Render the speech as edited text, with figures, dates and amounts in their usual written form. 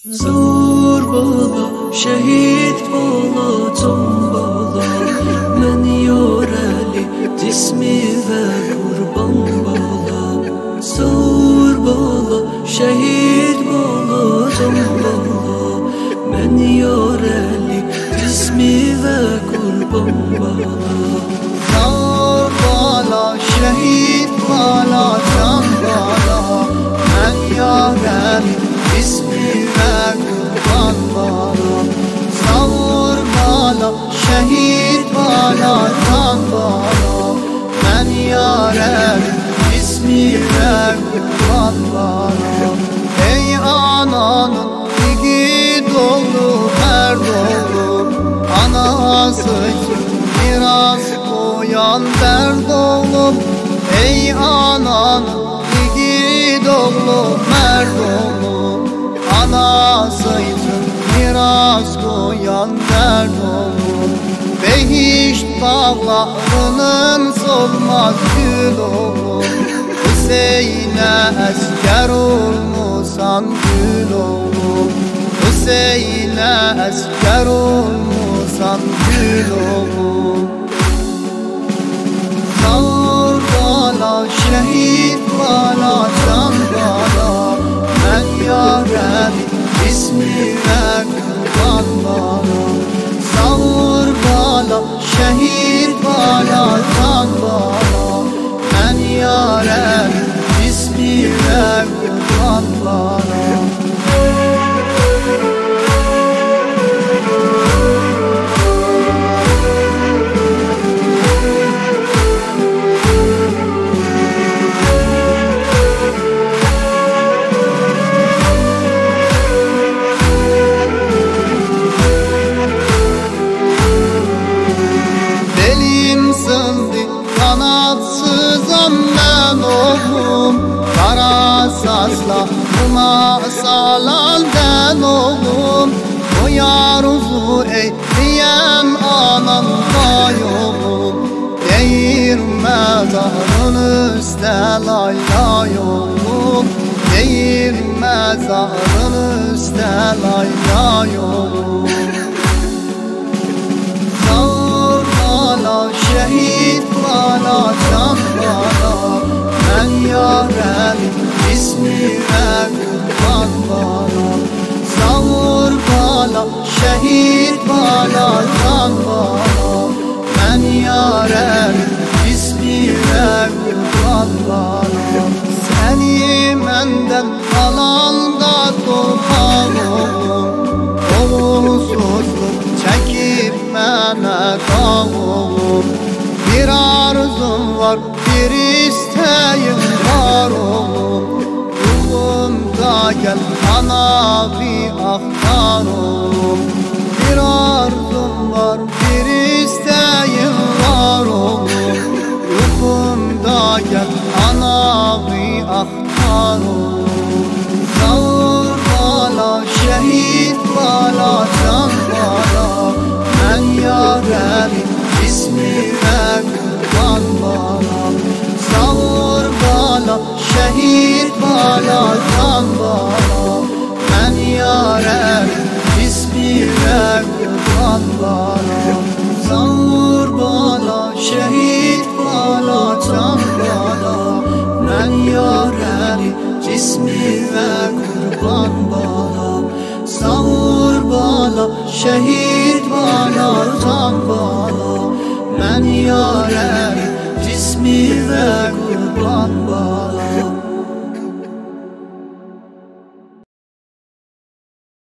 Zor bala, şehit bala, can bala, mən yarəli cismi və qurban bala. Zor bala, şehit bala, can bala, mən yarəli cismi və qurban bala. Zor bala, şehit bala, can bala, mən yarəli cismi və qurban bala. Savur bala, şehit bala, can bala, mən yarəli cismi və qurban bala. Ey ananın yiğit oğlu, mərd oğlu, anası miras koyan dərd oğlum. Ey ananın yiğit oğlu, mərd oğlu, anası için miras koyan dərd oğlum. Behişt bağlarının solmaz gül oğlum. Hüseyin'e əskər olmusan gül oğlum. Hüseyin'e əskər olmusan gül oğlum. Savur bala, şehit bala, can bala, mən yarəli cismi və qurban bala. Savur bala, şehit bala, can bala, mən yarəli cismi və qurban bala. Kanatsızam ben oğlum, kara sazlarıma salan ben oğlum. O yarzu eyleyen anam vay oğlum. Değir mezarın üstte lay lay oğlum. Değir mezarın üstte lay lay oğlum. Savur bala, şehit bala, can bala, mən yarəli cismi və qurban bala. Savur bala, şehit bala, can bala, mən yarəli cismi və qurban bala. Səni məndən alanda torpaq oğlum, oğulsuzluq çəkib mənə qağ oğlum. Bir arzum var, bir isteğim var oğlum. Ruhumda gel ana bir aktar oğlum. Bir arzum var, bir isteğim var oğlum. Ruhumda gel ana bir aktar oğlum. Savur bala, şehit bala, can bala, mən yarəli cismi və qurban bala. Savur bala, şehit bala, can bala, mən yarəli cismi və qurban bala. Savur bala, şehit bala, can bala, mən yarəli cismi və qurban bala. Savur bala, şehit bala, can bala, mən yarəli cismi və qurban bala.